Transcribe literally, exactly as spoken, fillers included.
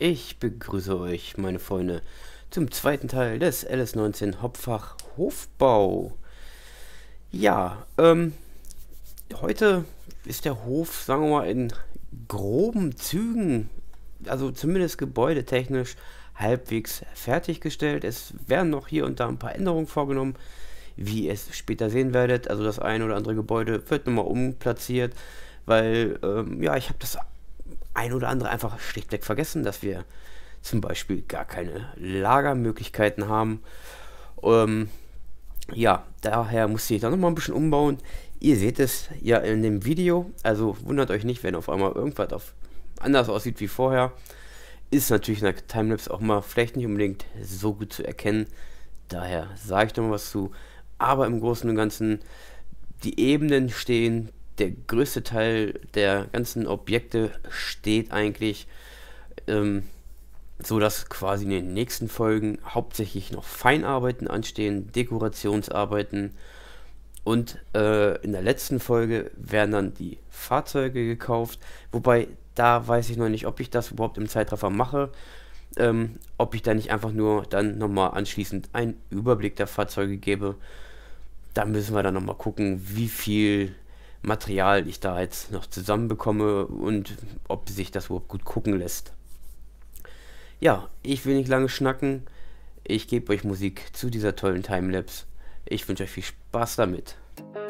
Ich begrüße euch, meine Freunde, zum zweiten Teil des L S neunzehn Hauptfach Hofbau. Ja, ähm, heute ist der Hof, sagen wir mal, in groben Zügen, also zumindest gebäudetechnisch, halbwegs fertiggestellt. Es werden noch hier und da ein paar Änderungen vorgenommen, wie ihr es später sehen werdet. Also das eine oder andere Gebäude wird nochmal umplatziert, weil, ähm, ja, ich habe das ein oder andere einfach schlichtweg vergessen, dass wir zum Beispiel gar keine Lagermöglichkeiten haben. Ähm, ja, daher musste ich da nochmal ein bisschen umbauen. Ihr seht es ja in dem Video, also wundert euch nicht, wenn auf einmal irgendwas auf anders aussieht wie vorher. Ist natürlich in der Timelapse auch mal vielleicht nicht unbedingt so gut zu erkennen. Daher sage ich noch mal was zu. Aber im Großen und Ganzen, die Ebenen stehen, der größte Teil der ganzen Objekte steht eigentlich, ähm, so dass quasi in den nächsten Folgen hauptsächlich noch Feinarbeiten anstehen, Dekorationsarbeiten und äh, in der letzten Folge werden dann die Fahrzeuge gekauft, wobei da weiß ich noch nicht, ob ich das überhaupt im Zeitraffer mache, ähm, ob ich da nicht einfach nur dann nochmal anschließend einen Überblick der Fahrzeuge gebe. Da müssen wir dann nochmal gucken, wie viel Material ich da jetzt noch zusammenbekomme und ob sich das überhaupt gut gucken lässt. Ja, ich will nicht lange schnacken. Ich gebe euch Musik zu dieser tollen Timelapse. Ich wünsche euch viel Spaß damit.